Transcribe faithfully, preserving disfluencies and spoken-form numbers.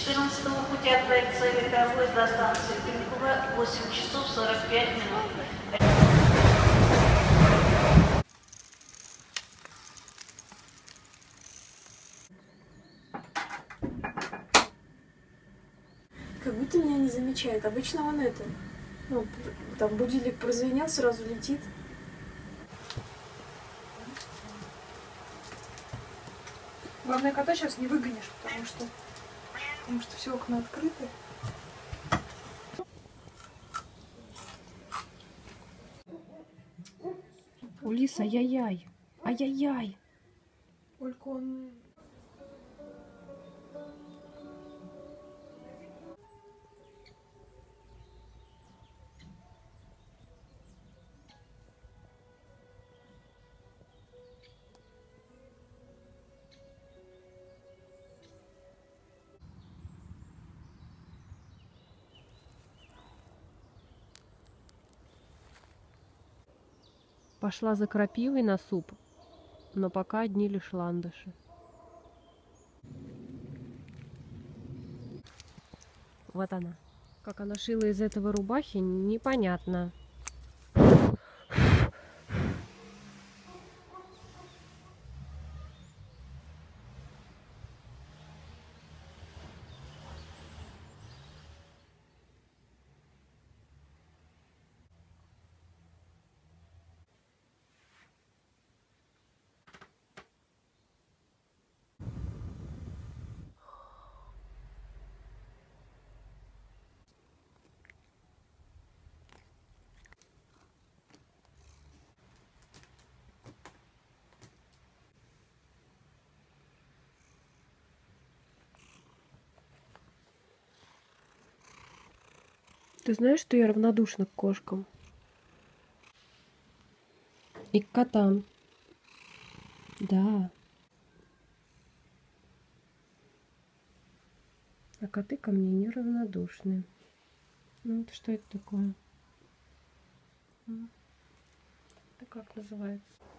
четырнадцатого пути отправится электровоз до станции Крюково восемь часов сорок пять минут. Как будто меня не замечает. Обычно он это, ну, там будильник прозвенел, сразу летит. Главное, кота сейчас не выгонишь, потому что, потому что все окна открыты. Улис, ай-яй-яй, ай-яй-яй. Только он... Пошла за крапивой на суп, но пока одни лишь ландыши. Вот она. Как она шила из этого рубахи, непонятно. Ты знаешь, что я равнодушна к кошкам? И к котам. Да. А коты ко мне неравнодушны. Ну, это что это такое? Это как называется?